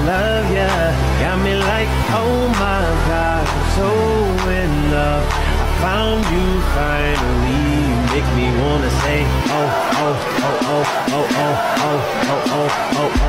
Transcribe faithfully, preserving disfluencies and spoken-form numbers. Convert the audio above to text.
love ya. Got me like, oh my God, I'm so in love. I found you finally. Make me wanna say, oh, oh, oh, oh, oh, oh, oh, oh, oh, oh, oh.